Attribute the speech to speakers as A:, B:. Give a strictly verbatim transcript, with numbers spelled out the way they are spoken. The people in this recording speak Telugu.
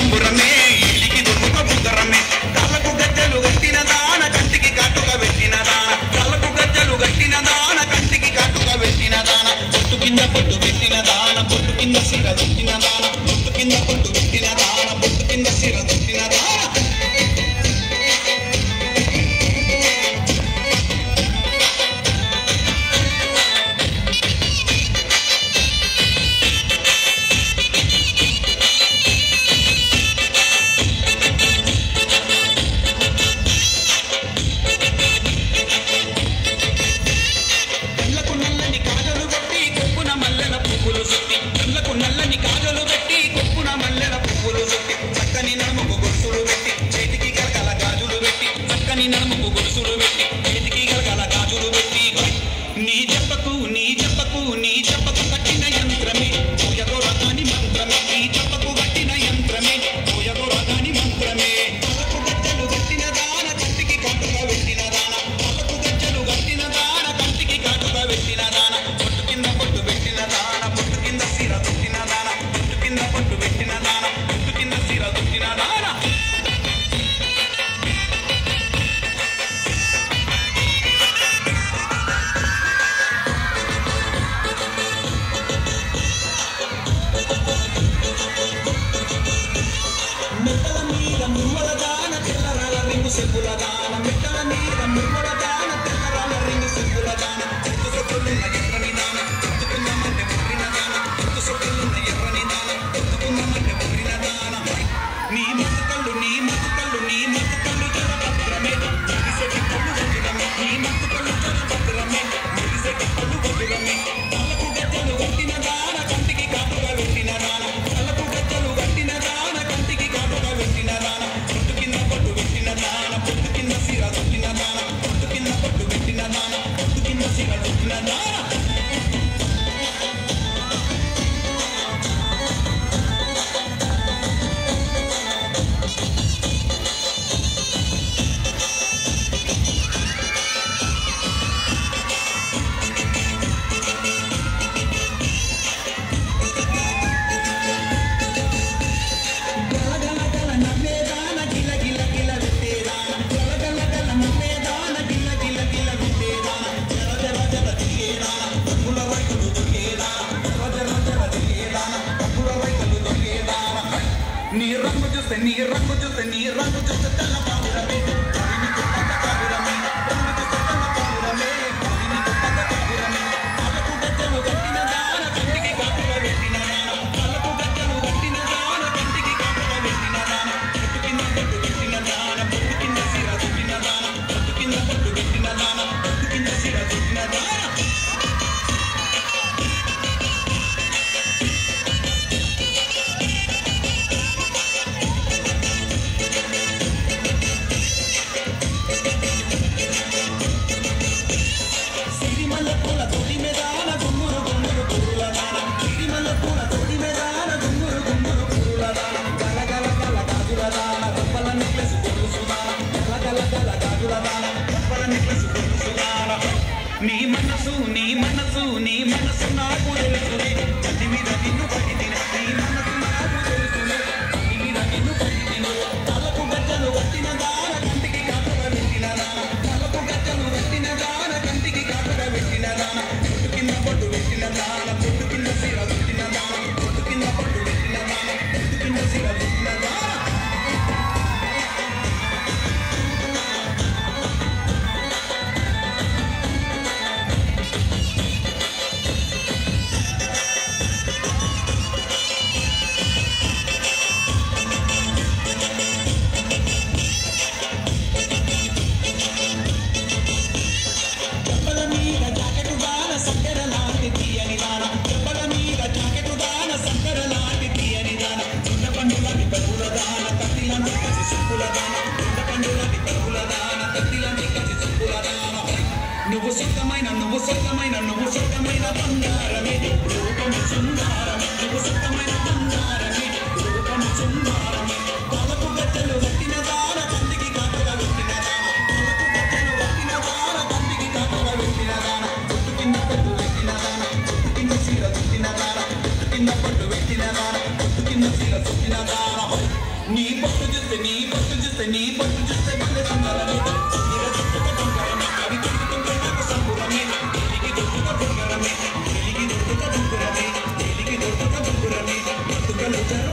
A: సంబురమే ఇలికి దుర్ముఖ బుద్ధరమే కళ్ళకు గజ్జలు గట్టిన దాన కంటికి కాటుక పెట్టిన దాన కళ్ళకు గజ్జలు గట్టిన దాన కంటికి కాటుక పెట్టిన దాన పొట్టు కింద పొట్టు పెట్టిన దాన పొట్టు కింద సిర దుట్టిన దాన పొట్టు కింద పొట్టు పెట్టిన దాన పొట్టు కింద సిర దుట్టిన దాన నీ మనసు నీ మనసు నీ మనసు నాకు తెలుసునే చది మీద నిన్ను పడిదిన నీ మనసు నాకు తెలుసునే చది మీద నిన్ను పడిదిన తలకు గజ్జలు కట్టిన దాన కంటికి కాటుక పెట్టిన దాన తలకు గజ్జలు కట్టిన దాన కంటికి కాటుక పెట్టిన దాన పొట్టు కింద పొట్టు పెట్టిన దాన పొట్టు కింద సిర దుట్టిన దాన పొట్టు కింద పొట్టు పెట్టిన దాన పొట్టు కింద సిర దుట్టిన దాన నువ్వు సొంతమైన నువ్వు సొంతమైన నువ్వు సొంతమైన బంగారమే రూపము సుందరమే నువ్వు సొంతమైన బంగారమే రూపము సుందరమే తలకు గజ్జలు కట్టిన దాన కంటికి కాటుక పెట్టిన దాన తలకు గజ్జలు కట్టిన దాన కంటికి కాటుక పెట్టిన దాన పొట్టు కింద పొట్టు పెట్టిన దాన పొట్టు కింద సీర చుట్టిన దాన పొట్టు కింద పొట్టు పెట్టిన దాన పొట్టు కింద సీర చుట్టిన దాన నీ బొట్టు చూస్తే నీ బొట్టు చూస్తే నీ బొట్టు చూస్తే భలే సుందరమే దొట్టుక బంగారమే అవి దొట్టుకుంటే నాకు సంబురమే తెలిగి దొట్టుక బంగారమే తెలిగి దొట్టుక బంగారమే తెలిగి దొట్టుక బంగారమే బతుకలు